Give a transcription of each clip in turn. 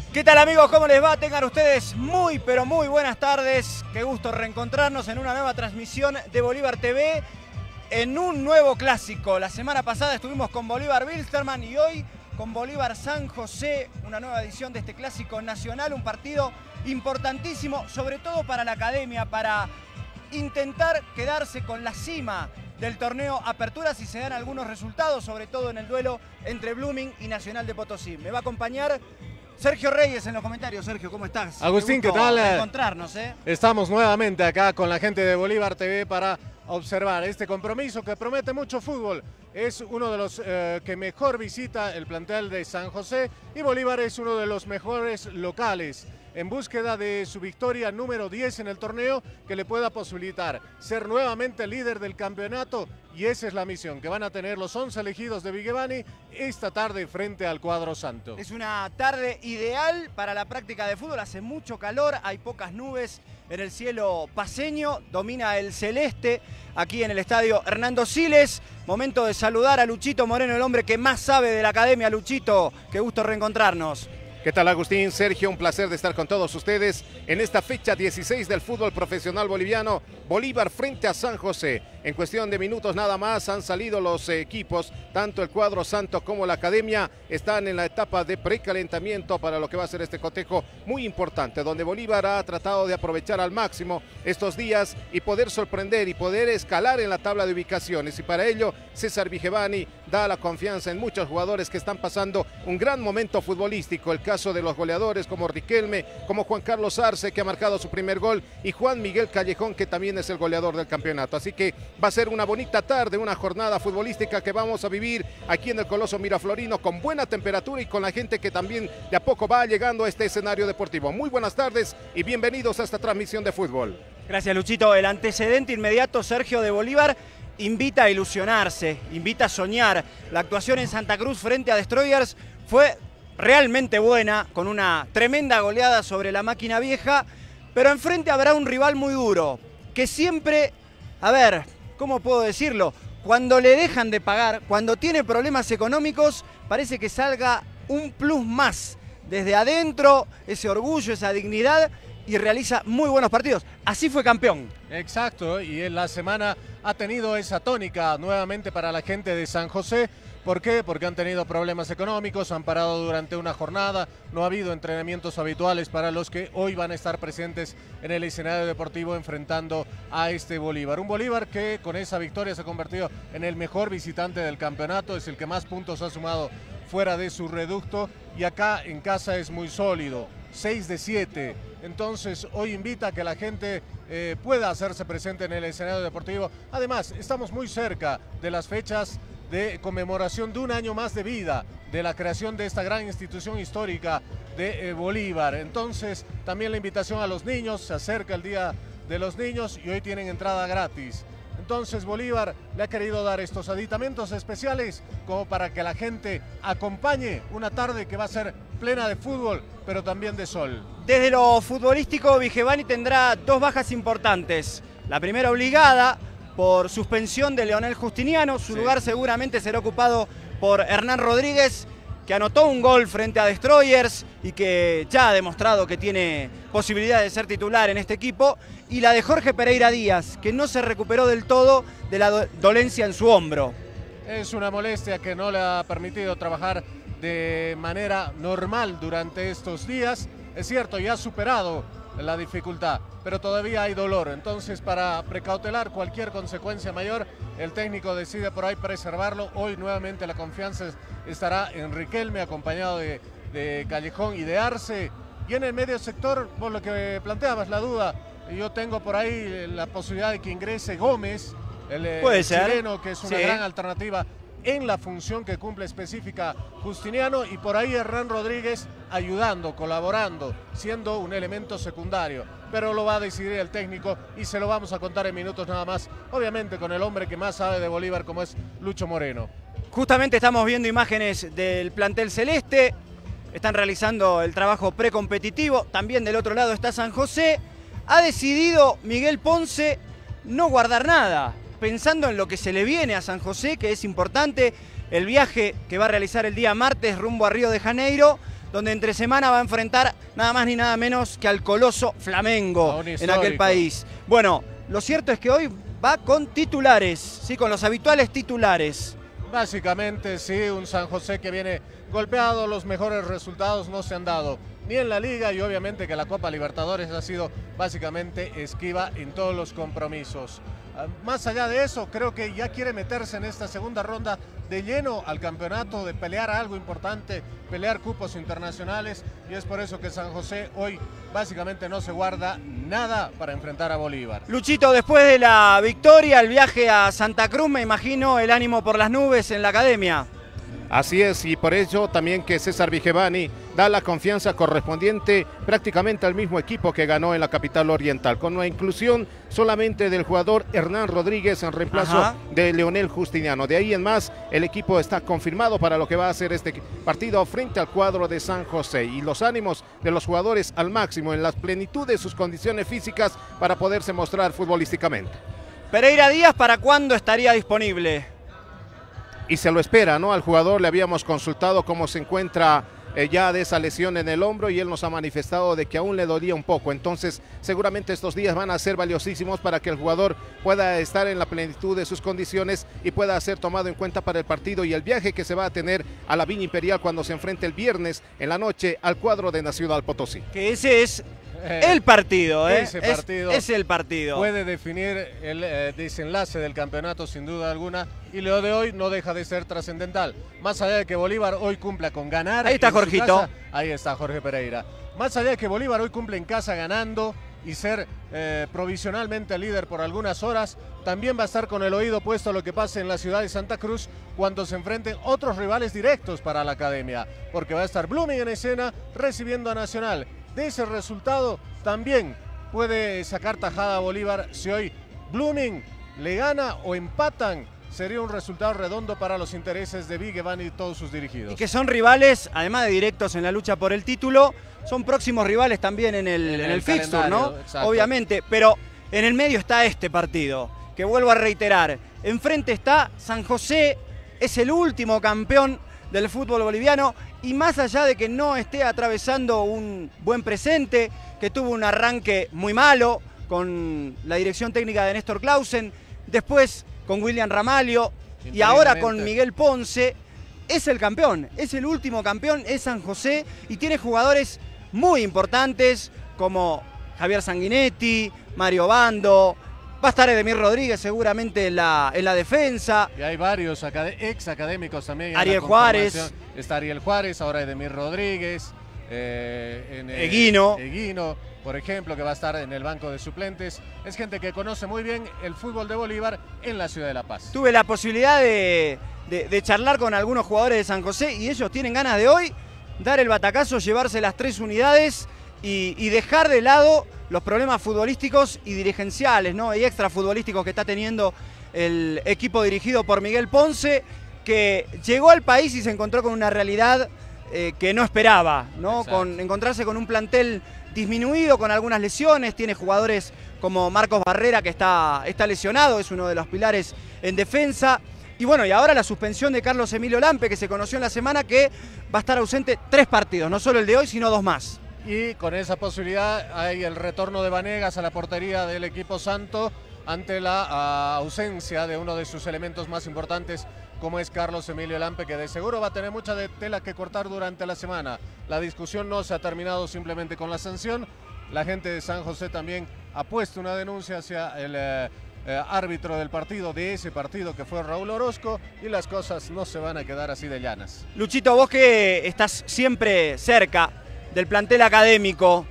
¿Qué tal, amigos? ¿Cómo les va? Tengan ustedes muy, pero muy buenas tardes. Qué gusto reencontrarnos en una nueva transmisión de Bolívar TV en un nuevo clásico. La semana pasada estuvimos con Bolívar Wilstermann y hoy con Bolívar San José, una nueva edición de este clásico nacional, un partido importantísimo, sobre todo para la academia, para intentar quedarse con la cima del torneo Apertura si se dan algunos resultados, sobre todo en el duelo entre Blooming y Nacional de Potosí. Me va a acompañar Sergio Reyes en los comentarios. Sergio, ¿cómo estás? Agustín, ¿qué tal? Encontrarnos, Estamos nuevamente acá con la gente de Bolívar TV para observar este compromiso que promete mucho fútbol. Es uno de los que mejor visita el plantel de San José y Bolívar es uno de los mejores locales en búsqueda de su victoria número 10 en el torneo que le pueda posibilitar ser nuevamente líder del campeonato, y esa es la misión que van a tener los 11 elegidos de Vigevani esta tarde frente al cuadro santo. Es una tarde ideal para la práctica de fútbol, hace mucho calor, hay pocas nubes en el cielo paceño, domina el celeste aquí en el estadio Hernando Siles. Momento de saludar a Luchito Moreno, el hombre que más sabe de la academia. Luchito, qué gusto reencontrarnos. ¿Qué tal, Agustín? Sergio, un placer de estar con todos ustedes en esta fecha 16 del fútbol profesional boliviano. Bolívar frente a San José. En cuestión de minutos nada más han salido los equipos, tanto el cuadro santo como la academia están en la etapa de precalentamiento para lo que va a ser este cotejo muy importante, donde Bolívar ha tratado de aprovechar al máximo estos días y poder sorprender y poder escalar en la tabla de ubicaciones. Y para ello, César Vigevani da la confianza en muchos jugadores que están pasando un gran momento futbolístico. El caso de los goleadores como Riquelme, como Juan Carlos Arce, que ha marcado su primer gol, y Juan Miguel Callejón, que también es el goleador del campeonato. Así que va a ser una bonita tarde, una jornada futbolística que vamos a vivir aquí en el Coloso Miraflorino con buena temperatura y con la gente que también de a poco va llegando a este escenario deportivo. Muy buenas tardes y bienvenidos a esta transmisión de fútbol. Gracias, Luchito. El antecedente inmediato, Sergio, de Bolívar invita a ilusionarse, invita a soñar. La actuación en Santa Cruz frente a Destroyers fue realmente buena, con una tremenda goleada sobre la máquina vieja, pero enfrente habrá un rival muy duro, que siempre, a ver, ¿cómo puedo decirlo? Cuando le dejan de pagar, cuando tiene problemas económicos, parece que salga un plus más desde adentro, ese orgullo, esa dignidad, y realiza muy buenos partidos. Así fue campeón. Exacto, y en la semana ha tenido esa tónica nuevamente para la gente de San José. ¿Por qué? Porque han tenido problemas económicos, han parado durante una jornada, no ha habido entrenamientos habituales para los que hoy van a estar presentes en el escenario deportivo enfrentando a este Bolívar. Un Bolívar que con esa victoria se ha convertido en el mejor visitante del campeonato, es el que más puntos ha sumado fuera de su reducto y acá en casa es muy sólido, 6 de 7. Entonces hoy invita a que la gente pueda hacerse presente en el escenario deportivo. Además, estamos muy cerca de las fechas de conmemoración de un año más de vida, de la creación de esta gran institución histórica de Bolívar. Entonces, también la invitación a los niños, se acerca el Día de los Niños y hoy tienen entrada gratis. Entonces, Bolívar le ha querido dar estos aditamentos especiales como para que la gente acompañe una tarde que va a ser plena de fútbol, pero también de sol. Desde lo futbolístico, Vigevani tendrá dos bajas importantes. La primera obligada por suspensión de Leonel Justiniano. Su lugar seguramente será ocupado por Hernán Rodríguez, que anotó un gol frente a Destroyers y que ya ha demostrado que tiene posibilidad de ser titular en este equipo. Y la de Jorge Pereira Díaz, que no se recuperó del todo de la dolencia en su hombro. Es una molestia que no le ha permitido trabajar de manera normal durante estos días. Es cierto, ya ha superado la dificultad, pero todavía hay dolor. Entonces, para precautelar cualquier consecuencia mayor, el técnico decide por ahí preservarlo. Hoy nuevamente la confianza estará en Riquelme, acompañado de Callejón y de Arce. Y en el medio sector, por lo que planteabas la duda, yo tengo por ahí la posibilidad de que ingrese Gómez, el chileno, que es una gran alternativa en la función que cumple específica Justiniano, y por ahí Hernán Rodríguez ayudando, colaborando, siendo un elemento secundario. Pero lo va a decidir el técnico y se lo vamos a contar en minutos nada más, obviamente con el hombre que más sabe de Bolívar, como es Lucho Moreno. Justamente estamos viendo imágenes del plantel celeste, están realizando el trabajo precompetitivo, también del otro lado está San José. Ha decidido Miguel Ponce no guardar nada, pensando en lo que se le viene a San José, que es importante, el viaje que va a realizar el día martes rumbo a Río de Janeiro, donde entre semana va a enfrentar nada más ni nada menos que al coloso Flamengo en aquel país. Bueno, lo cierto es que hoy va con titulares, ¿sí? Con los habituales titulares. Básicamente sí, un San José que viene golpeado, los mejores resultados no se han dado ni en la Liga y obviamente que la Copa Libertadores ha sido básicamente esquiva en todos los compromisos. Más allá de eso, creo que ya quiere meterse en esta segunda ronda de lleno al campeonato, de pelear algo importante, pelear cupos internacionales, y es por eso que San José hoy básicamente no se guarda nada para enfrentar a Bolívar. Luchito, después de la victoria, el viaje a Santa Cruz, me imagino el ánimo por las nubes en la academia. Así es, y por ello también que César Vigevani da la confianza correspondiente prácticamente al mismo equipo que ganó en la capital oriental, con la inclusión solamente del jugador Hernán Rodríguez en reemplazo de Leonel Justiniano. De ahí en más, el equipo está confirmado para lo que va a ser este partido frente al cuadro de San José, y los ánimos de los jugadores al máximo, en la plenitud de sus condiciones físicas para poderse mostrar futbolísticamente. Pereira Díaz, ¿para cuándo estaría disponible? Y se lo espera, ¿no? Al jugador le habíamos consultado cómo se encuentra ya de esa lesión en el hombro, y él nos ha manifestado de que aún le dolía un poco. Entonces seguramente estos días van a ser valiosísimos para que el jugador pueda estar en la plenitud de sus condiciones y pueda ser tomado en cuenta para el partido y el viaje que se va a tener a la Viña Imperial cuando se enfrente el viernes en la noche al cuadro de Nacional Potosí. Que ese es el partido, ¿eh? Ese partido es el partido. Puede definir el desenlace del campeonato sin duda alguna, y lo de hoy no deja de ser trascendental. Más allá de que Bolívar hoy cumpla con ganar. Ahí está Jorgito. Casa, ahí está Jorge Pereira. Más allá de que Bolívar hoy cumple en casa ganando y ser provisionalmente líder por algunas horas, también va a estar con el oído puesto a lo que pase en la ciudad de Santa Cruz cuando se enfrenten otros rivales directos para la academia, porque va a estar Blooming en escena recibiendo a Nacional. De ese resultado también puede sacar tajada a Bolívar. Si hoy Blooming le gana o empatan, sería un resultado redondo para los intereses de Vigevani y todos sus dirigidos. Y que son rivales, además de directos en la lucha por el título, son próximos rivales también en el fixture, ¿no? Exacto. Obviamente, pero en el medio está este partido, que vuelvo a reiterar. Enfrente está San José, es el último campeón del fútbol boliviano, y más allá de que no esté atravesando un buen presente, que tuvo un arranque muy malo con la dirección técnica de Néstor Clausen, después con William Ramalho y ahora con Miguel Ponce, es el campeón, es el último campeón, es San José, y tiene jugadores muy importantes como Javier Sanguinetti, Mario Bando. Va a estar Edemir Rodríguez seguramente en la defensa. Y hay varios ex académicos también. Ariel Juárez. Está Ariel Juárez, ahora Edemir Rodríguez. Eguino, por ejemplo, que va a estar en el banco de suplentes. Es gente que conoce muy bien el fútbol de Bolívar en la ciudad de La Paz. Tuve la posibilidad de charlar con algunos jugadores de San José, y ellos tienen ganas de hoy dar el batacazo, llevarse las 3 unidades y dejar de lado los problemas futbolísticos y dirigenciales, ¿no? Y extrafutbolísticos que está teniendo el equipo dirigido por Miguel Ponce, que llegó al país y se encontró con una realidad que no esperaba, ¿no? Encontrarse con un plantel disminuido, con algunas lesiones. Tiene jugadores como Marcos Barrera, que está lesionado, es uno de los pilares en defensa. Y bueno, y ahora la suspensión de Carlos Emilio Lampe, que se conoció en la semana, que va a estar ausente 3 partidos, no solo el de hoy, sino 2 más. Y con esa posibilidad hay el retorno de Vanegas a la portería del equipo santo ante la ausencia de uno de sus elementos más importantes, como es Carlos Emilio Lampe, que de seguro va a tener mucha tela que cortar durante la semana. La discusión no se ha terminado simplemente con la sanción. La gente de San José también ha puesto una denuncia hacia el árbitro del partido, de ese partido, que fue Raúl Orozco, y las cosas no se van a quedar así de llanas. Luchito, vos que estás siempre cerca del plantel académico,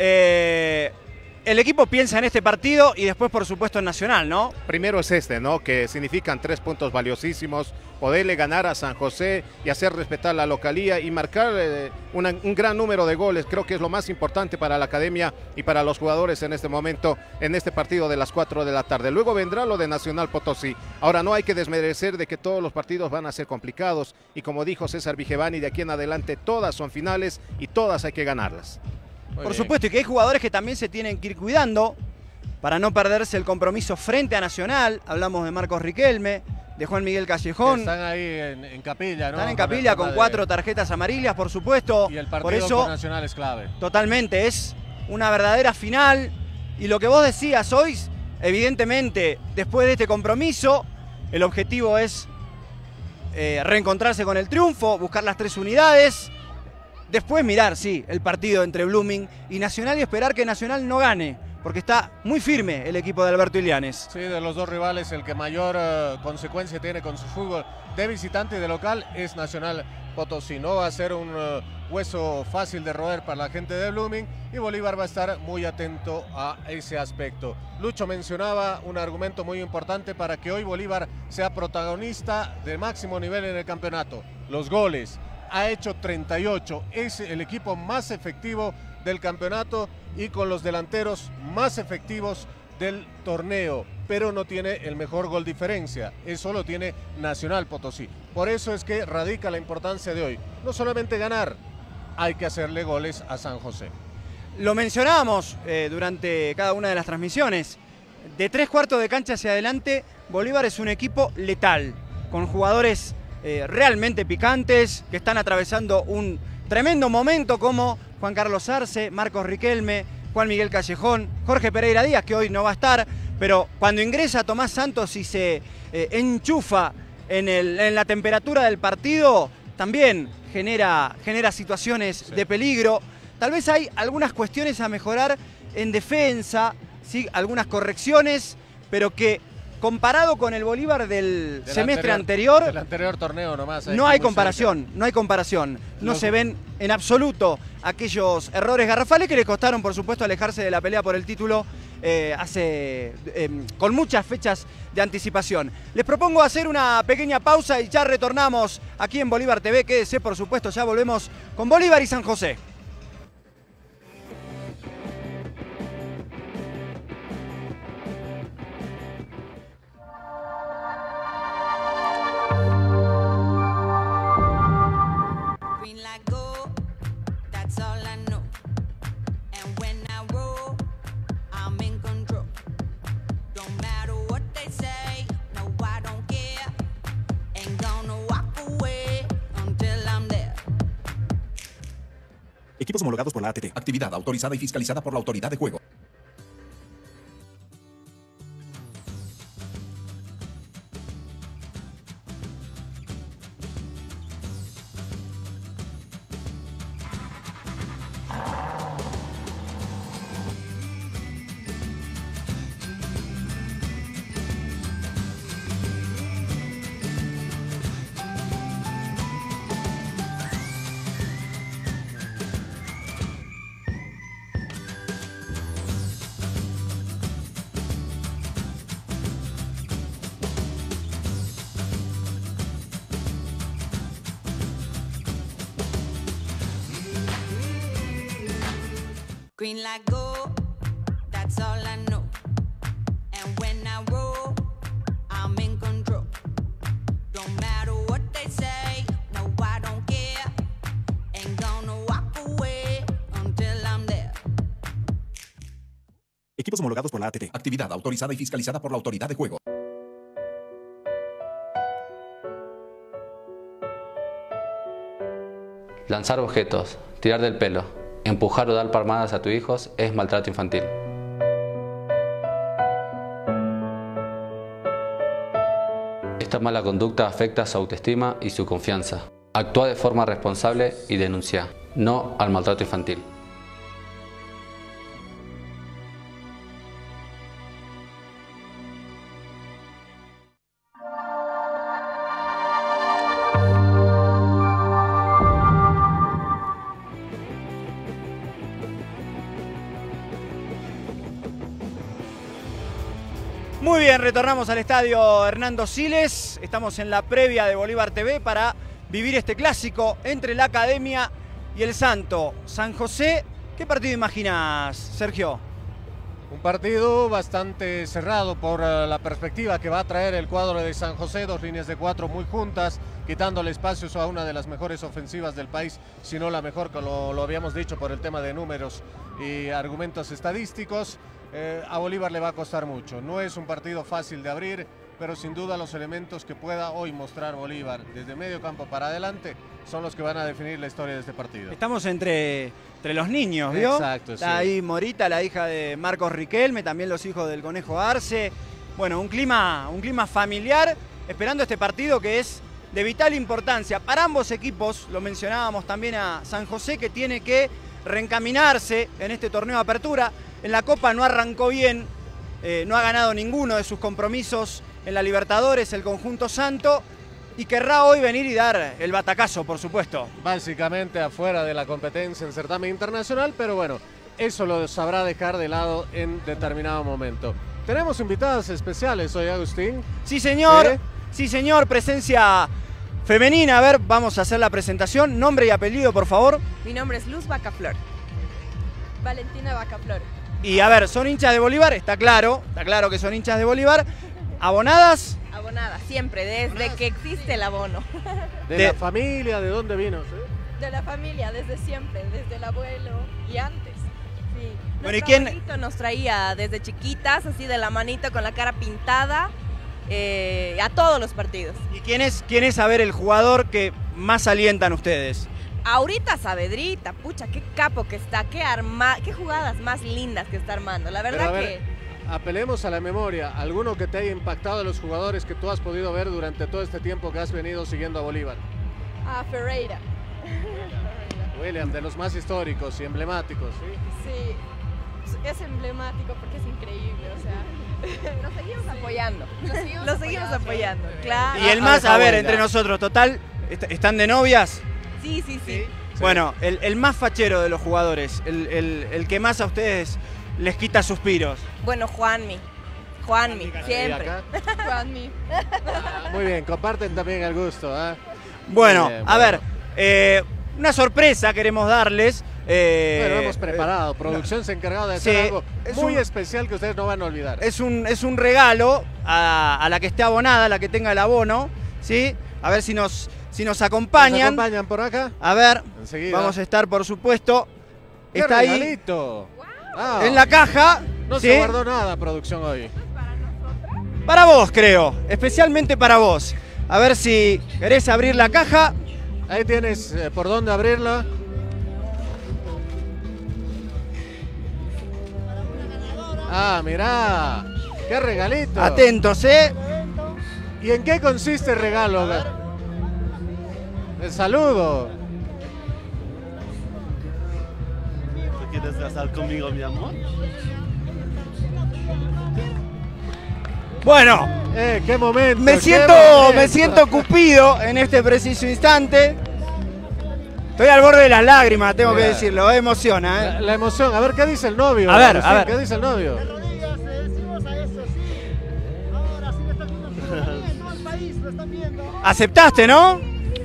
el equipo piensa en este partido y después, por supuesto, en Nacional, ¿no? Primero es este, ¿no? Que significan 3 puntos valiosísimos, poderle ganar a San José y hacer respetar la localía y marcar un gran número de goles. Creo que es lo más importante para la academia y para los jugadores en este momento, en este partido de las 4 de la tarde. Luego vendrá lo de Nacional Potosí. Ahora, no hay que desmerecer de que todos los partidos van a ser complicados, y como dijo César Vigevani, de aquí en adelante todas son finales y todas hay que ganarlas. Por supuesto, y que hay jugadores que también se tienen que ir cuidando para no perderse el compromiso frente a Nacional. Hablamos de Marcos Riquelme, de Juan Miguel Callejón. Están ahí en capilla, ¿no? Están en capilla con 4 tarjetas amarillas, por supuesto. Y el partido por eso, con Nacional es clave. Totalmente, es una verdadera final. Y lo que vos decías hoy, evidentemente, después de este compromiso, el objetivo es reencontrarse con el triunfo, buscar las 3 unidades. Después mirar, sí, el partido entre Blooming y Nacional y esperar que Nacional no gane, porque está muy firme el equipo de Alberto Ilianes. Sí, de los dos rivales el que mayor consecuencia tiene con su fútbol de visitante y de local es Nacional Potosí. No va a ser un hueso fácil de roer para la gente de Blooming y Bolívar va a estar muy atento a ese aspecto. Lucho mencionaba un argumento muy importante para que hoy Bolívar sea protagonista de máximo nivel en el campeonato: los goles. Ha hecho 38, es el equipo más efectivo del campeonato y con los delanteros más efectivos del torneo, pero no tiene el mejor gol diferencia, eso lo tiene Nacional Potosí. Por eso es que radica la importancia de hoy, no solamente ganar, hay que hacerle goles a San José. Lo mencionábamos durante cada una de las transmisiones, de 3/4 de cancha hacia adelante, Bolívar es un equipo letal, con jugadores realmente picantes, que están atravesando un tremendo momento, como Juan Carlos Arce, Marcos Riquelme, Juan Miguel Callejón, Jorge Pereira Díaz, que hoy no va a estar, pero cuando ingresa Tomás Santos y se enchufa en la temperatura del partido, también genera situaciones de peligro. Tal vez hay algunas cuestiones a mejorar en defensa, ¿sí? Algunas correcciones, pero que comparado con el Bolívar del semestre anterior, del anterior torneo nomás, no hay comparación, no hay comparación. No se ven en absoluto aquellos errores garrafales que le costaron, por supuesto, alejarse de la pelea por el título con muchas fechas de anticipación. Les propongo hacer una pequeña pausa y ya retornamos aquí en Bolívar TV. Quédese, por supuesto, ya volvemos con Bolívar y San José. Equipos homologados por la ATT. Actividad autorizada y fiscalizada por la Autoridad de Juego. Green light go, that's all I know. And when I roll, I'm in control. Don't matter what they say, no, I don't care. Ain't gonna walk away until I'm there. Equipos homologados por la ATT. Actividad autorizada y fiscalizada por la Autoridad de Juego. Lanzar objetos, tirar del pelo, empujar o dar palmadas a tus hijos es maltrato infantil. Esta mala conducta afecta su autoestima y su confianza. Actúa de forma responsable y denuncia, no al maltrato infantil. Muy bien, retornamos al estadio Hernando Siles. Estamos en la previa de Bolívar TV para vivir este clásico entre la Academia y el Santo. San José, ¿qué partido imaginas, Sergio? Un partido bastante cerrado por la perspectiva que va a traer el cuadro de San José. 2 líneas de 4 muy juntas, quitándole espacios a una de las mejores ofensivas del país, si no la mejor, como lo habíamos dicho por el tema de números y argumentos estadísticos. A Bolívar le va a costar mucho. No es un partido fácil de abrir. pero sin duda los elementos que pueda hoy mostrar Bolívar desde medio campo para adelante son los que van a definir la historia de este partido. Estamos entre los niños, ¿vio? Exacto, Está sí. ahí Morita, la hija de Marcos Riquelme, también los hijos del Conejo Arce. Bueno, un clima familiar, esperando este partido que es de vital importancia para ambos equipos. Lo mencionábamos también a San José, que tiene que reencaminarse en este torneo de apertura. En la Copa no arrancó bien, no ha ganado ninguno de sus compromisos en la Libertadores, el conjunto santo, y querrá hoy venir y dar el batacazo, por supuesto. Básicamente afuera de la competencia en certamen internacional, pero bueno, eso lo sabrá dejar de lado en determinado momento. Tenemos invitadas especiales hoy, Agustín. Sí, señor. ¿Sí? Sí, señor. Presencia femenina. A ver, vamos a hacer la presentación. Nombre y apellido, por favor. Mi nombre es Luz Vacaflor. Valentina Vacaflor. Y a ver, ¿son hinchas de Bolívar? Está claro que son hinchas de Bolívar. ¿Abonadas? Abonada, siempre, desde que existe el abono. De la familia, ¿de dónde vino? ¿Sí? De la familia, desde siempre, desde el abuelo y antes. Sí. Bueno, ¿y Nuestro quién? abuelito nos traía desde chiquitas, así de la manito con la cara pintada, a todos los partidos. ¿Y quién es, a ver, el jugador que más alientan ustedes? Ahorita Saavedrita, pucha, qué capo que está, qué jugadas más lindas que está armando. La Pero verdad a ver, que... apelemos a la memoria. ¿Alguno que te haya impactado de los jugadores que tú has podido ver durante todo este tiempo que has venido siguiendo a Bolívar? Ferreira. William, de los más históricos y emblemáticos, ¿sí? Sí, es emblemático porque es increíble, o sea, nos seguimos apoyando. Lo seguimos apoyando, claro. Y el más, a ver, entre nosotros, total, ¿están de novias? Sí. Bueno, el más fachero de los jugadores, el que más a ustedes les quita suspiros. Bueno, Juanmi, siempre. ¿Y acá? Juanmi. Muy bien, comparten también el gusto, ¿eh? Bueno, Bien, a bueno. ver, una sorpresa queremos darles. Bueno, hemos preparado. Producción se ha encargado de hacer sí, algo es muy un- especial que ustedes no van a olvidar. Es un regalo a la que esté abonada, a la que tenga el abono, ¿sí? A ver si nos ¿Nos acompañan. acompañan por acá? A ver, Enseguida. vamos a estar, por supuesto. ¡Qué Está ahí regalito! Ah, en la caja. no ¿sí? se guardó nada, producción, hoy. Para vos, creo. Especialmente para vos. A ver si querés abrir la caja. Ahí tienes por dónde abrirla. Ah, mirá. ¡Qué regalito! Atentos, ¿eh? ¿Y en qué consiste el regalo? El saludo. ¿Te quieres casar conmigo, mi amor? Bueno, ¡Qué momento! me qué siento momento. cupido en este preciso instante. Estoy al borde de las lágrimas, tengo que Mira. decirlo. Emociona, ¿eh? La emoción. A ver, ¿qué dice el novio? A ver, Agustín, a ver. ¿Qué dice el novio? Rodillas, decimos a eso, sí. Ahora sí me están viendo todo el país, lo están viendo. ¿Aceptaste, no?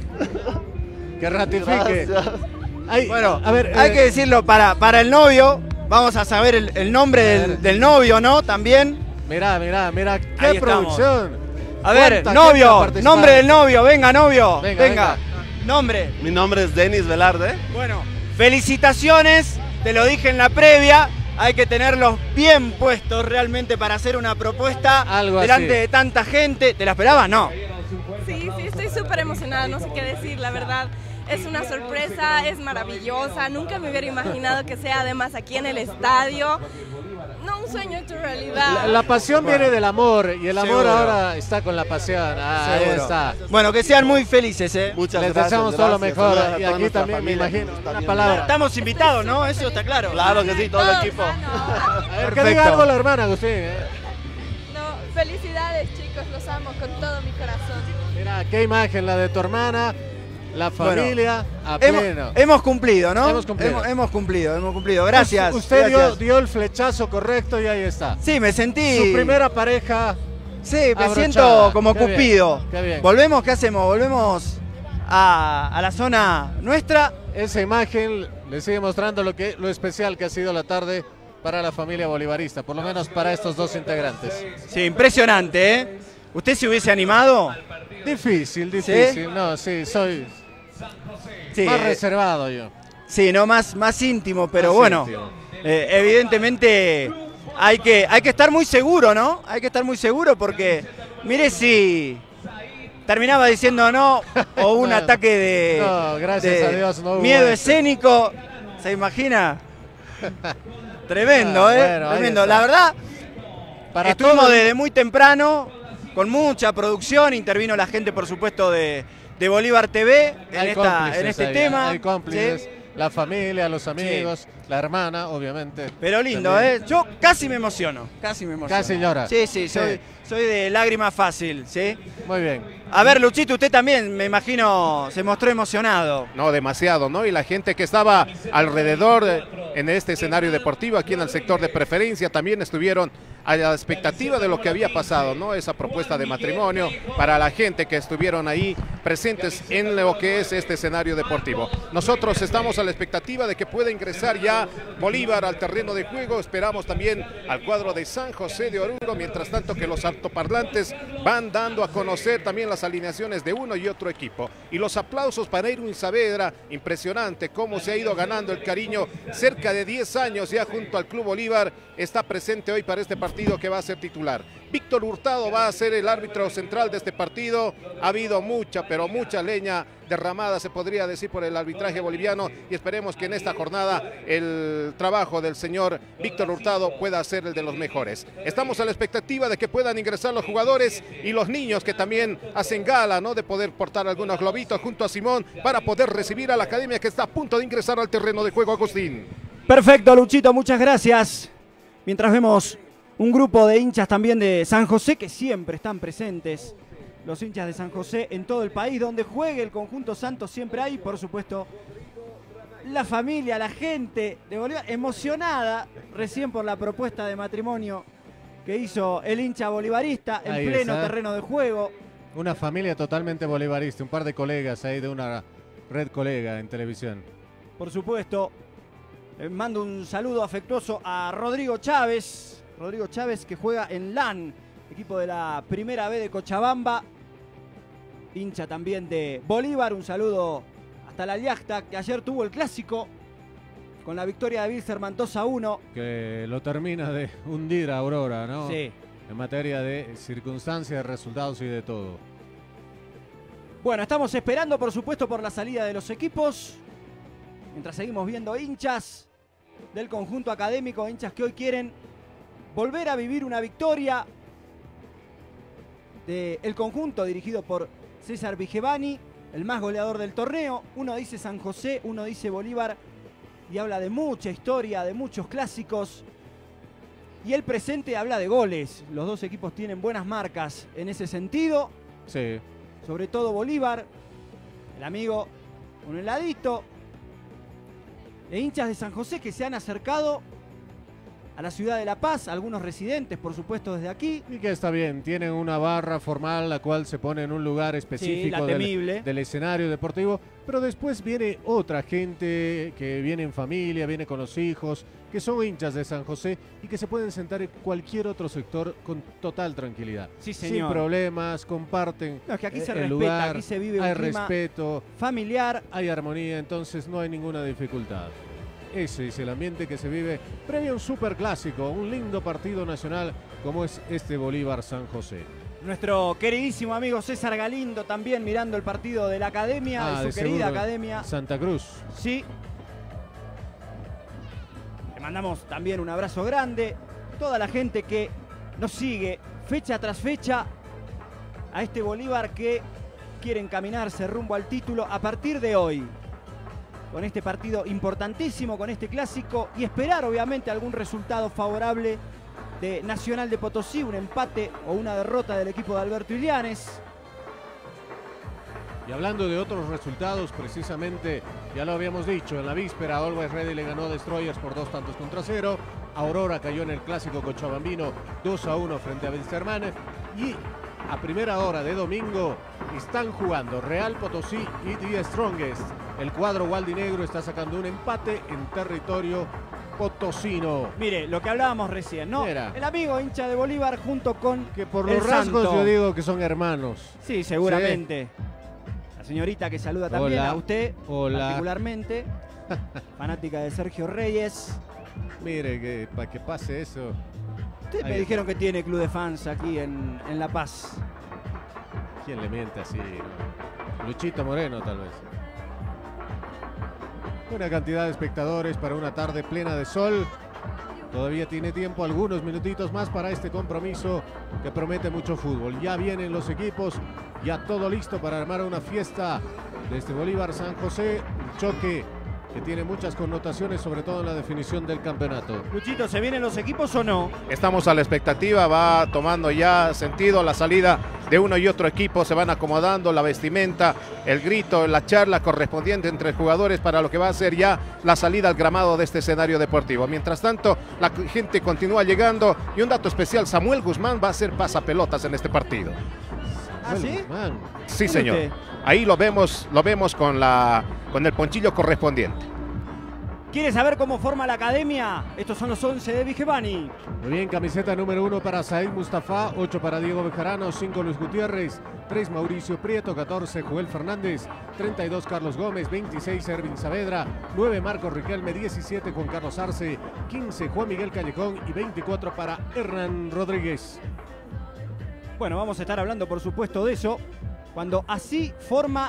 Que ratifique. Gracias. Ay, Bueno, a ver, hay que decirlo para el novio. Vamos a saber el nombre del novio, ¿no? También. Mirá, qué Ahí estamos. producción. A ver, ¿Cuánta gente ha novio, participado? nombre del novio. Venga, novio. Venga. Nombre. Mi nombre es Denis Velarde. Bueno, felicitaciones. Te lo dije en la previa. Hay que tenerlos bien puestos realmente para hacer una propuesta Algo delante así. de tanta gente. ¿Te la esperabas? No. Sí, estoy súper emocionada, no sé qué decir, la verdad. Es una sorpresa, es maravillosa. Nunca me hubiera imaginado que sea además aquí en el estadio. No, un sueño hecho realidad. La pasión viene del amor y el amor Seguro. ahora está con la pasión. Ah, ahí Seguro. está. Bueno, que sean muy felices, ¿eh? Muchas Les gracias. deseamos todo lo gracias. mejor. Saludos a Y toda aquí nuestra también me familia que imagino nos está una viendo. palabra. Estamos invitados, ¿no? Eso está claro. Claro que sí, todo el equipo. A ver, que Perfecto. diga algo la hermana, Agustín. No, felicidades chicos, los amo con todo mi corazón. Mira, qué imagen la de tu hermana, la familia, a pleno. Hemos cumplido, ¿no? Hemos cumplido. Hemos cumplido. Gracias. Usted gracias. dio el flechazo correcto y ahí está. Sí, me sentí. Su primera pareja. Sí, me abrochada. siento como Qué bien, Cupido. qué bien. ¿Volvemos? ¿Qué hacemos? ¿Volvemos a la zona nuestra? Esa imagen le sigue mostrando lo especial que ha sido la tarde para la familia bolivarista, por lo menos para estos dos integrantes. Sí, impresionante, ¿eh? ¿Usted se hubiese animado? Difícil. ¿Sí? No, sí, soy Sí, más reservado yo. sí, no, más íntimo, pero Más bueno, íntimo. evidentemente hay que estar muy seguro, ¿no? Hay que estar muy seguro porque Miré si terminaba diciendo no o un ataque de, No, gracias a Dios no hubo miedo eso. escénico. ¿Se imagina? Tremendo, Bueno, ahí tremendo. está. La verdad, Para estuvimos todo el- desde muy temprano, con mucha producción. Intervino la gente, por supuesto, de Bolívar TV Hay en cómplices este ahí, tema. Hay cómplices, ¿sí? la familia, los amigos, la hermana, obviamente. Pero lindo, También. Yo casi me emociono. Casi me emociono. Casi llora. Sí, soy de lágrima fácil, ¿sí? Muy bien. A ver, Luchito, usted también, me imagino, se mostró emocionado. No, demasiado, ¿no? Y la gente que estaba alrededor en este escenario deportivo, aquí en el sector de preferencia, también estuvieron a la expectativa de lo que había pasado, ¿no? Esa propuesta de matrimonio para la gente que estuvieron ahí presentes en lo que es este escenario deportivo. Nosotros estamos a la expectativa de que pueda ingresar ya Bolívar al terreno de juego. Esperamos también al cuadro de San José de Oruro, mientras tanto que los altoparlantes van dando a conocer también las alineaciones de uno y otro equipo. Y los aplausos para Irwin Saavedra, impresionante cómo se ha ido ganando el cariño, cerca de 10 años ya junto al Club Bolívar, está presente hoy para este partido que va a ser titular. Víctor Hurtado va a ser el árbitro central de este partido. Ha habido mucha, pero mucha leña derramada, se podría decir, por el arbitraje boliviano, y esperemos que en esta jornada el trabajo del señor Víctor Hurtado pueda ser el de los mejores. Estamos a la expectativa de que puedan ingresar los jugadores y los niños que también hacen gala, ¿no?, de poder portar algunos globitos junto a Simón para poder recibir a la academia que está a punto de ingresar al terreno de juego. Agustín. Perfecto, Luchito, muchas gracias. Mientras vemos un grupo de hinchas también de San José que siempre están presentes. Los hinchas de San José en todo el país, donde juegue el conjunto Santos siempre hay, por supuesto, la familia, la gente de Bolívar emocionada recién por la propuesta de matrimonio que hizo el hincha bolivarista en Ahí pleno está. terreno de juego. Una familia totalmente bolivarista, un par de colegas ahí de una red colega en televisión. Por supuesto, mando un saludo afectuoso a Rodrigo Chávez. Rodrigo Chávez, que juega en LAN, equipo de la Primera B de Cochabamba, hincha también de Bolívar. Un saludo hasta la Llacta, que ayer tuvo el clásico con la victoria de Wilstermann 2-1. Que lo termina de hundir a Aurora, ¿no? Sí. En materia de circunstancias, de resultados y de todo. Bueno, estamos esperando, por supuesto, por la salida de los equipos. Mientras seguimos viendo hinchas del conjunto académico, hinchas que hoy quieren volver a vivir una victoria del conjunto dirigido por César Vigevani, el más goleador del torneo. Uno dice San José, uno dice Bolívar, y habla de mucha historia, de muchos clásicos. Y el presente habla de goles. Los dos equipos tienen buenas marcas en ese sentido. Sí. Sobre todo Bolívar, el amigo, un heladito. E hinchas de San José que se han acercado a la ciudad de La Paz, algunos residentes, por supuesto, desde aquí. Y que está bien, tienen una barra formal la cual se pone en un lugar específico la temible. del escenario deportivo, pero después viene otra gente que viene en familia, viene con los hijos, que son hinchas de San José y que se pueden sentar en cualquier otro sector con total tranquilidad. Sí, sin señor. problemas, comparten No, es que aquí se el respeta, lugar, aquí se vive un hay clima respeto, familiar. hay armonía, entonces no hay ninguna dificultad. Ese es el ambiente que se vive previo a un superclásico, un lindo partido nacional como es este Bolívar-San José. Nuestro queridísimo amigo César Galindo también mirando el partido de la academia, de su querida seguro, academia. Santa Cruz. Sí. Le mandamos también un abrazo grande. Toda la gente que nos sigue fecha tras fecha a este Bolívar que quiere encaminarse rumbo al título a partir de hoy. Con este partido importantísimo, con este clásico, y esperar obviamente algún resultado favorable de Nacional de Potosí, un empate o una derrota del equipo de Alberto Ilianes. Y hablando de otros resultados, precisamente, ya lo habíamos dicho, en la víspera Always Ready le ganó a Destroyers por 2-0. Aurora cayó en el clásico cochabambino 2-1 frente a Wilstermann. Y a primera hora de domingo están jugando Real Potosí y The Strongest. El cuadro gualdinegro está sacando un empate en territorio potosino. Mire, lo que hablábamos recién, ¿no? Mira. El amigo hincha de Bolívar junto con Que por el los rasgos Santo. yo digo que son hermanos. Sí, seguramente. La señorita que saluda también Hola. a usted, Hola. particularmente, fanática de Sergio Reyes. Mire, que para que pase eso. Ustedes Ahí me está. dijeron que tiene club de fans aquí en La Paz. ¿Quién le miente así? ¿No? Luchito Moreno, tal vez. Una cantidad de espectadores para una tarde plena de sol. Todavía tiene tiempo, algunos minutitos más para este compromiso que promete mucho fútbol. Ya vienen los equipos, ya todo listo para armar una fiesta de este Bolívar San José. Un choque que tiene muchas connotaciones, sobre todo en la definición del campeonato. Luchito, ¿se vienen los equipos o no? Estamos a la expectativa, va tomando ya sentido la salida de uno y otro equipo, se van acomodando la vestimenta, el grito, la charla correspondiente entre jugadores para lo que va a ser ya la salida al gramado de este escenario deportivo. Mientras tanto, la gente continúa llegando y un dato especial, Samuel Guzmán va a ser pasapelotas en este partido. ¿Ah, sí? Guzmán. Sí, señor. Ahí lo vemos con el ponchillo correspondiente. ¿Quieres saber cómo forma la academia? Estos son los 11 de Vigevani. Muy bien, camiseta número 1 para Said Mustafa, 8 para Diego Bejarano, 5 Luis Gutiérrez, 3 Mauricio Prieto, 14 Joel Fernández, 32 Carlos Gómez, 26 Ervin Saavedra, 9 Marcos Riquelme, 17 Juan Carlos Arce, 15 Juan Miguel Callejón y 24 para Hernán Rodríguez. Bueno, vamos a estar hablando por supuesto de eso. Cuando así forma...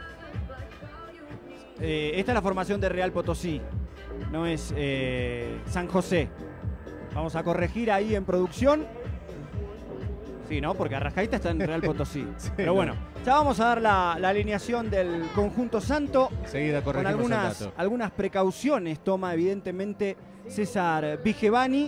esta es la formación de Real Potosí. No es San José. Vamos a corregir ahí en producción. Sí, ¿no? Porque Arrascaita está en Real Potosí. Sí, pero bueno, ya vamos a dar la alineación del conjunto santo. Seguida corregimos con algunas precauciones toma evidentemente César Vigevani.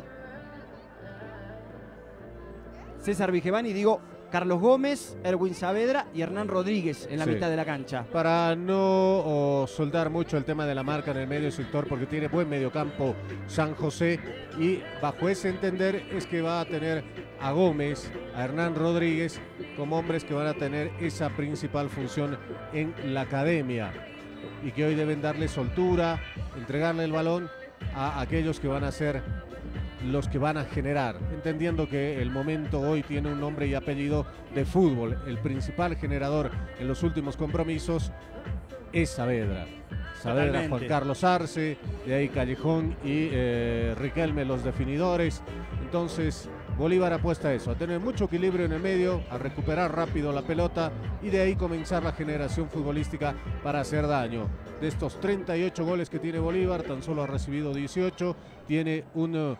Digo, Carlos Gómez, Erwin Saavedra y Hernán Rodríguez en la mitad de la cancha. Para no soldar mucho el tema de la marca en el medio sector, porque tiene buen mediocampo San José, y bajo ese entender es que va a tener a Gómez, a Hernán Rodríguez como hombres que van a tener esa principal función en la academia y que hoy deben darle soltura, entregarle el balón a aquellos que van a ser los que van a generar, entendiendo que el momento hoy tiene un nombre y apellido de fútbol. El principal generador en los últimos compromisos es Saavedra. Saavedra, Juan Carlos Arce, de ahí Callejón y Riquelme, los definidores. Entonces Bolívar apuesta a eso, a tener mucho equilibrio en el medio, a recuperar rápido la pelota y de ahí comenzar la generación futbolística para hacer daño. De estos 38 goles que tiene Bolívar, tan solo ha recibido 18, tiene un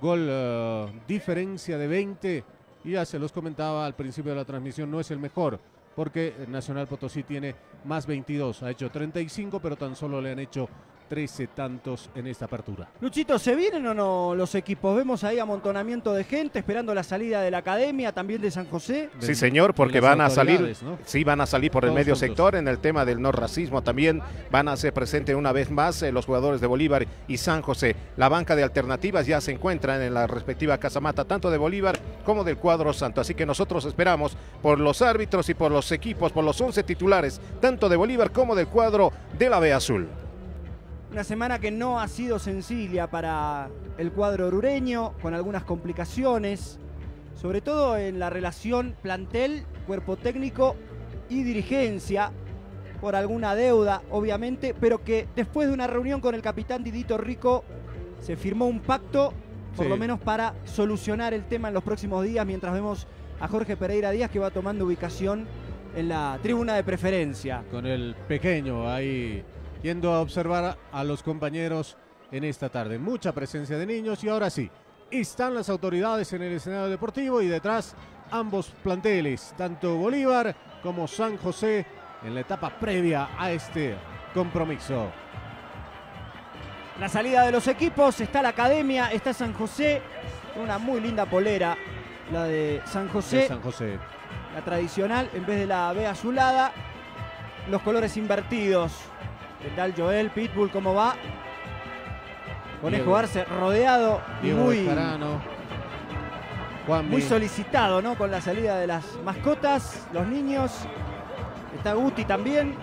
gol diferencia de 20, y ya se los comentaba al principio de la transmisión, no es el mejor porque Nacional Potosí tiene más 22, ha hecho 35 pero tan solo le han hecho 13 tantos en esta apertura. Luchito, ¿se vienen o no los equipos? Vemos ahí amontonamiento de gente esperando la salida de la academia, también de San José. Sí, señor, porque van a salir, ¿no? Sí, van a salir por el medio sector en el tema del no racismo. También van a ser presentes una vez más los jugadores de Bolívar y San José. La banca de alternativas ya se encuentran en la respectiva casamata, tanto de Bolívar como del cuadro santo. Así que nosotros esperamos por los árbitros y por los equipos, por los 11 titulares, tanto de Bolívar como del cuadro de la B Azul. Una semana que no ha sido sencilla para el cuadro orureño, con algunas complicaciones, sobre todo en la relación plantel, cuerpo técnico y dirigencia, por alguna deuda, obviamente, pero que después de una reunión con el capitán Didito Rico se firmó un pacto, por lo menos para solucionar el tema en los próximos días, mientras vemos a Jorge Pereira Díaz que va tomando ubicación en la tribuna de preferencia. Con el pequeño ahí yendo a observar a los compañeros en esta tarde. Mucha presencia de niños y ahora sí, están las autoridades en el escenario deportivo y detrás ambos planteles, tanto Bolívar como San José, en la etapa previa a este compromiso. La salida de los equipos, está la academia, está San José, una muy linda polera, la de San José. De San José. La tradicional, en vez de la B azulada, los colores invertidos. ¿Qué tal Joel? Pitbull, ¿cómo va? Conejo Arce rodeado y muy solicitado, ¿no? Con la salida de las mascotas, los niños. Está Guti también.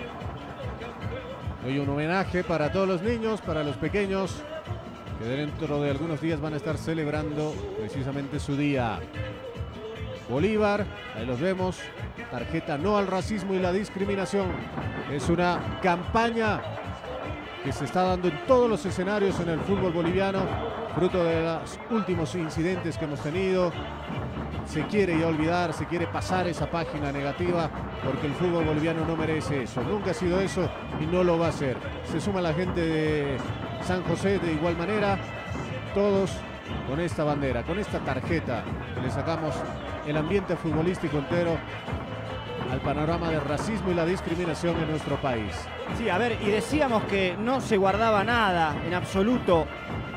Hoy un homenaje para todos los niños, para los pequeños, que dentro de algunos días van a estar celebrando precisamente su día. Bolívar, ahí los vemos, tarjeta no al racismo y la discriminación. Es una campaña que se está dando en todos los escenarios en el fútbol boliviano, fruto de los últimos incidentes que hemos tenido. Se quiere ya olvidar, se quiere pasar esa página negativa, porque el fútbol boliviano no merece eso. Nunca ha sido eso y no lo va a ser. Se suma la gente de San José de igual manera, todos con esta bandera, con esta tarjeta que le sacamos el ambiente futbolístico entero al panorama del racismo y la discriminación en nuestro país. Sí, a ver, y decíamos que no se guardaba nada en absoluto.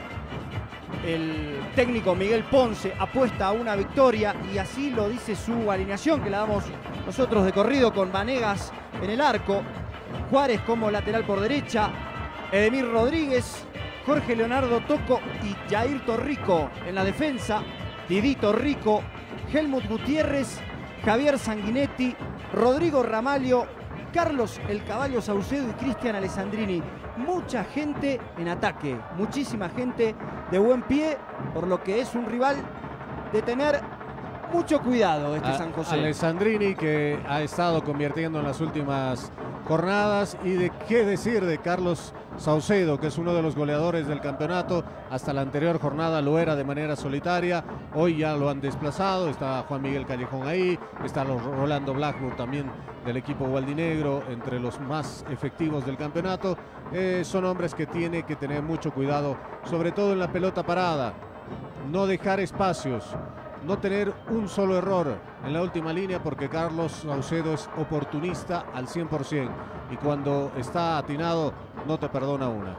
El técnico Miguel Ponce apuesta a una victoria y así lo dice su alineación, que la damos nosotros de corrido, con Vanegas en el arco, Juárez como lateral por derecha, Edemir Rodríguez, Jorge Leonardo Tocco y Jair Torrico en la defensa, Didi Torrico, Helmut Gutiérrez, Javier Sanguinetti, Rodrigo Ramalho, Carlos El Caballo Saucedo y Cristian Alessandrini. Mucha gente en ataque, muchísima gente de buen pie, por lo que es un rival de tener mucho cuidado San José. Alessandrini, que ha estado convirtiendo en las últimas jornadas, y de qué decir de Carlos Saucedo, que es uno de los goleadores del campeonato. Hasta la anterior jornada lo era de manera solitaria, hoy ya lo han desplazado. Está Juan Miguel Callejón ahí, está Rolando Blackburn también del equipo gualdinegro, entre los más efectivos del campeonato. Son hombres que tiene que tener mucho cuidado, sobre todo en la pelota parada, no dejar espacios, no tener un solo error en la última línea, porque Carlos Saucedo es oportunista al 100% y cuando está atinado no te perdona una.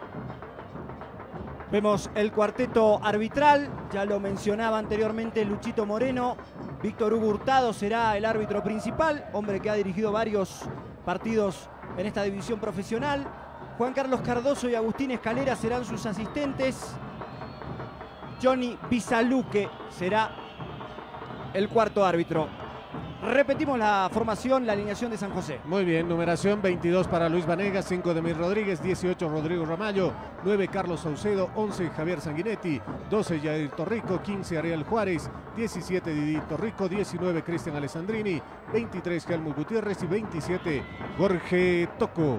Vemos el cuarteto arbitral, ya lo mencionaba anteriormente Luchito Moreno. Víctor Hugo Hurtado será el árbitro principal, hombre que ha dirigido varios partidos en esta división profesional. Juan Carlos Cardoso y Agustín Escalera serán sus asistentes. Johnny Bisaluque será el cuarto árbitro. Repetimos la formación, la alineación de San José. Muy bien, numeración: 22 para Luis Vanegas, 5 Edemir Rodríguez, 18 Rodrigo Ramalho, 9 Carlos Saucedo, 11 Javier Sanguinetti, 12 Jair Torrico, 15 Ariel Juárez, 17 Didi Torrico, 19 Cristian Alessandrini, 23 Helmut Gutiérrez y 27 Jorge Tocco.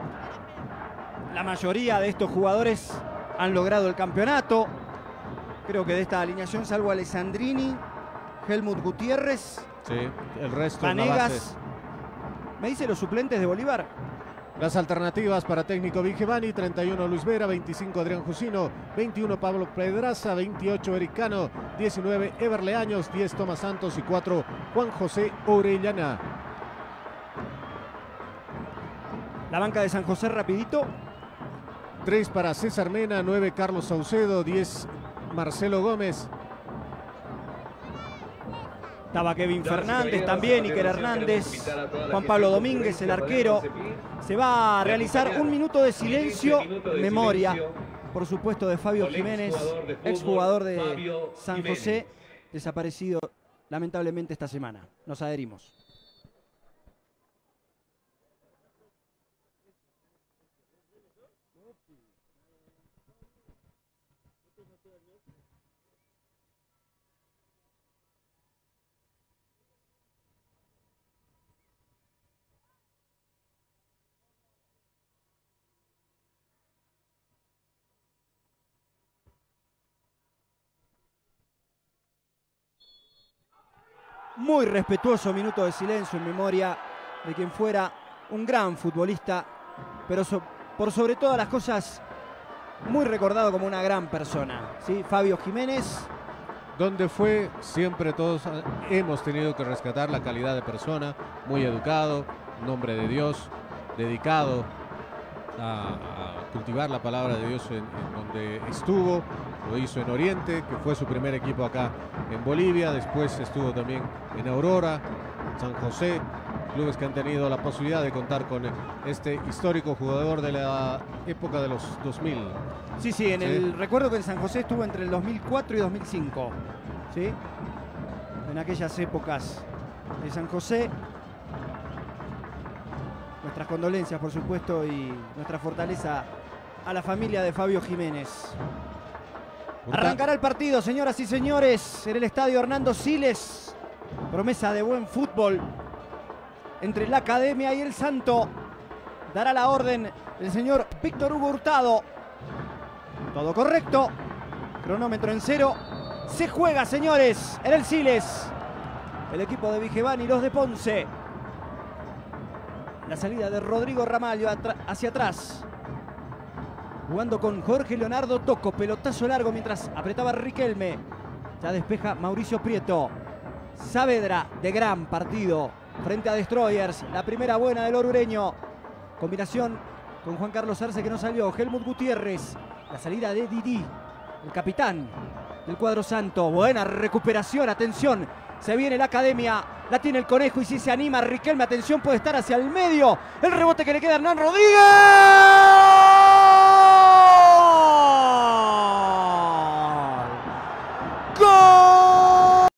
La mayoría de estos jugadores han logrado el campeonato. Creo que de esta alineación, salvo Alessandrini, Helmut Gutiérrez, sí, el resto Vanegas. ¿Me dice los suplentes de Bolívar? Las alternativas para técnico Vigevani: 31 Luis Vera, 25 Adrián Jusino, 21 Pablo Pedraza, 28 Eric Cano, 19 Ever Leaños, 10 Tomás Santos y 4 Juan José Orellana. La banca de San José, rapidito: 3 para César Mena, 9 Carlos Saucedo, 10 Marcelo Gómez. Estaba Kevin Fernández también, Iker Hernández, Juan Pablo Domínguez, el arquero. Se va a realizar un minuto de silencio en memoria, por supuesto, de Fabio Jiménez, exjugador de San José, desaparecido lamentablemente esta semana. Nos adherimos. Muy respetuoso minuto de silencio en memoria de quien fuera un gran futbolista, pero por sobre todas las cosas muy recordado como una gran persona, ¿sí? Fabio Jiménez. Donde fue, siempre todos hemos tenido que rescatar la calidad de persona, muy educado, un hombre de Dios, dedicado a cultivar la palabra de Dios en donde estuvo. Lo hizo en Oriente, que fue su primer equipo acá en Bolivia. Después estuvo también en Aurora, San José, clubes que han tenido la posibilidad de contar con este histórico jugador de la época de los 2000. Sí, el recuerdo que en San José estuvo entre el 2004 y 2005, ¿sí? En aquellas épocas de San José. Nuestras condolencias, por supuesto, y nuestra fortaleza a la familia de Fabio Jiménez. Arrancará el partido, señoras y señores, en el estadio Hernando Siles. Promesa de buen fútbol entre la Academia y el Santo. Dará la orden el señor Víctor Hugo Hurtado. Todo correcto. Cronómetro en cero. Se juega, señores, en el Siles. El equipo de Vigevani y los de Ponce. La salida de Rodrigo Ramalho hacia atrás. Jugando con Jorge Leonardo Tocco. Pelotazo largo mientras apretaba Riquelme. Ya despeja Mauricio Prieto. Saavedra, de gran partido frente a Destroyers. La primera buena del orureño. Combinación con Juan Carlos Arce que no salió. Helmut Gutiérrez. La salida de Didi, el capitán del cuadro santo. Buena recuperación, atención. Se viene la academia, la tiene el Conejo y si se anima Riquelme, atención, puede estar hacia el medio. El rebote que le queda a Hernán Rodríguez.